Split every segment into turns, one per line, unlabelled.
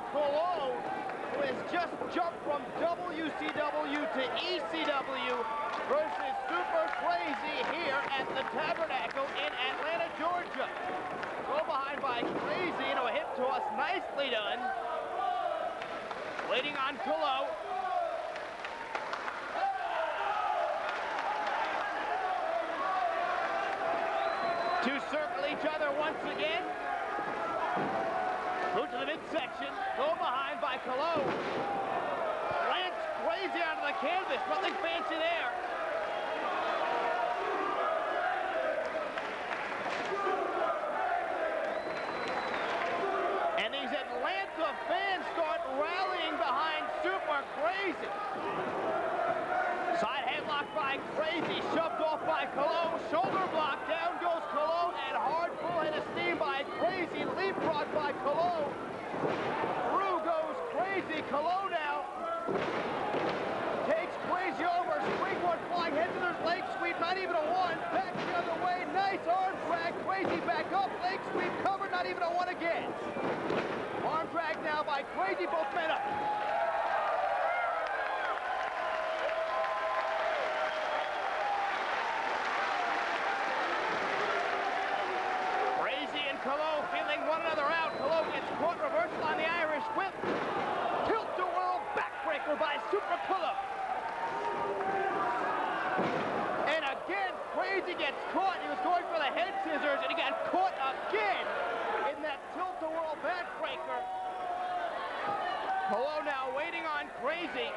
Cologne, who has just jumped from WCW to ECW versus Super Crazy here at the Tabernacle in Atlanta, Georgia. Throw behind by Crazy into a hip toss, nicely done. Waiting on Cologne. To circle each other once again. Move to the midsection. Go behind by Cologne. Lance Crazy onto the canvas. Nothing fancy there. And these Atlanta fans start rallying behind Super Crazy. Side headlock by Crazy, shoved off by Cologne, shoulder block, down goes Cologne, and hard full head of steam by Crazy, leapfrog by Cologne. Through goes Crazy, Cologne now. Takes Crazy over, springboard flying, head to their leg sweep, not even a one, back the other way, nice arm drag, Crazy back up, leg sweep, cover, not even a one again. Arm drag now by Crazy, both men up. Cologne feeling one another out. Cologne gets caught, reversal on the Irish whip. Tilt-a-whirl backbreaker by Super Cologne. And again, Crazy gets caught. He was going for the head scissors, and he got caught again in that tilt-a-whirl backbreaker. Cologne now waiting on Crazy.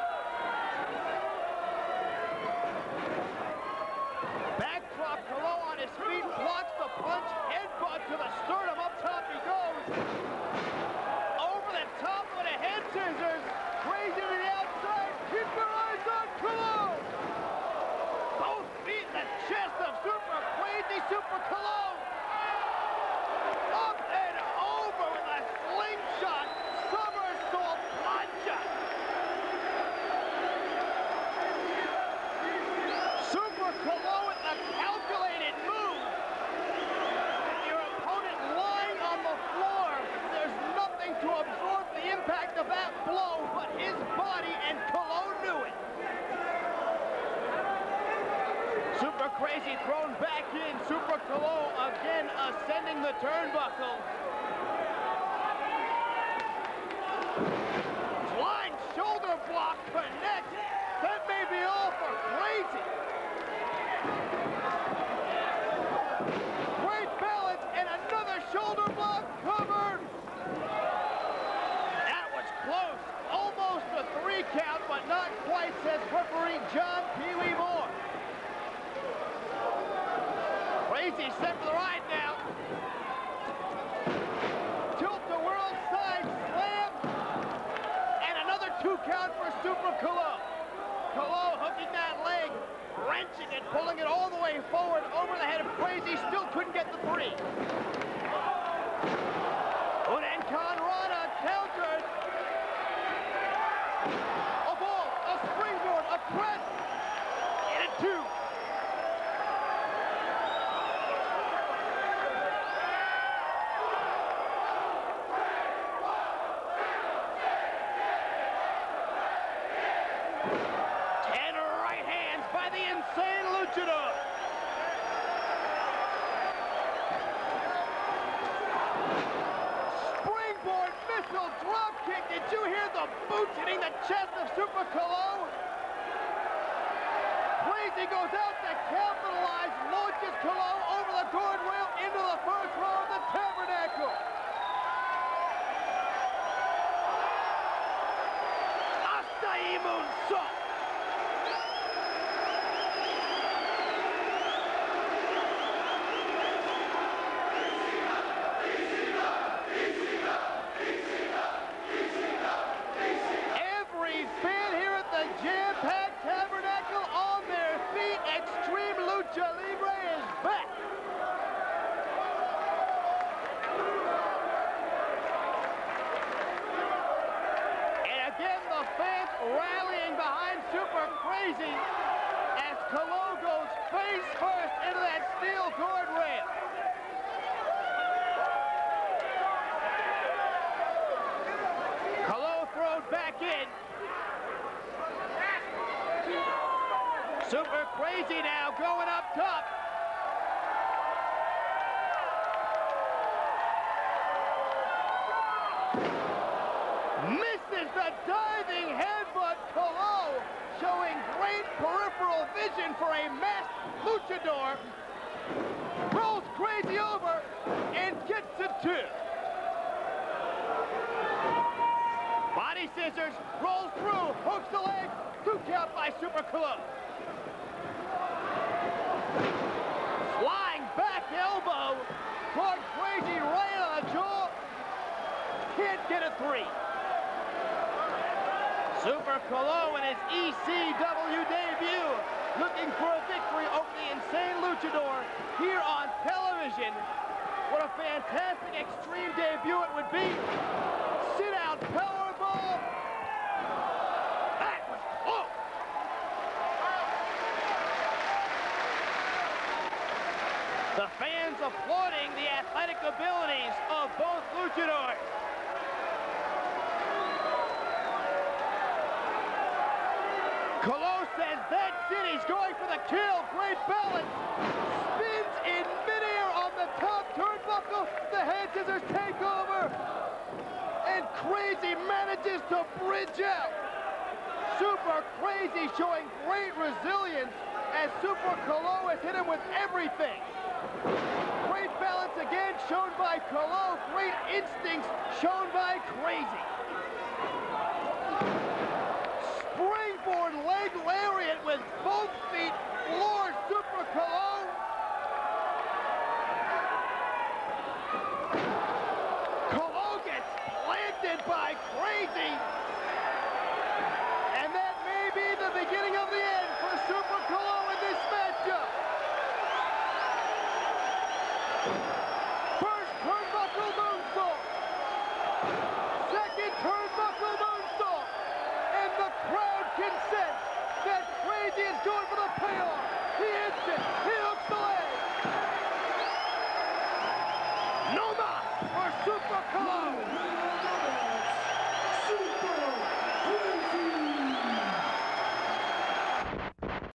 Backdrop, Cologne on his feet, blocks the punch, headbutt to the sternum, up top he goes. Over the top with a head scissors, Crazy to the outside, keep your eyes on Cologne. Both feet in the chest of Super Crazy, Super Cologne. Up and over with a slingshot, somersault plunge. Super Cologne with a calculated move. Your opponent lying on the floor. There's nothing to absorb the impact of that blow, but his body, and Cologne knew it. Super Crazy thrown back in. Super Cologne again ascending the turnbuckle. Flying shoulder block connects. That may be all for Crazy. Great balance and another shoulder block covered. That was close. Almost a 3 count, but not quite, says referee John Pee Wee Moore. Crazy set for the ride now. Tilt-a-whirl side slam. And another 2 count for Super Cologne. Cologne hooking that leg, wrenching it, pulling it all the way forward over the head of Crazy, still couldn't get the 3. Unen Conrada countered. A ball, a springboard, a press, and a 2. Insane luchador. Springboard missile drop kick. Did you hear the boots hitting the chest of Super Cologne? Crazy goes out to capitalize, launches Cologne over the guardrail into the first row of the Tabernacle. Asai moonsault. Jam-packed Tabernacle on their feet. Extreme Lucha Libre is back. And again, the fans rallying behind Super Crazy as Cologne goes face first into that steel guardrail. Crazy now going up top. Misses the diving headbutt. Colo showing great peripheral vision for a masked luchador. Rolls Crazy over and gets it 2. Body scissors, rolls through, hooks the leg, 2 count by Super Colo. Flying back elbow, caught Crazy right on the jaw. Can't get a 3. Super Colo in his ECW debut, looking for a victory over the Insane Luchador here on television. What a fantastic Extreme debut it would be. Sit-out powerbomb. That was close. The fans applauding the athletic abilities of both luchadors. Colo says that's it. He's going for the kill. Great balance. Spins in midair on the top turnbuckle. The hand scissors take over. And Crazy manages to bridge out. Super Crazy showing great resilience as Super Colo has hit him with everything. Great balance again shown by Colo. Great instincts shown by Crazy.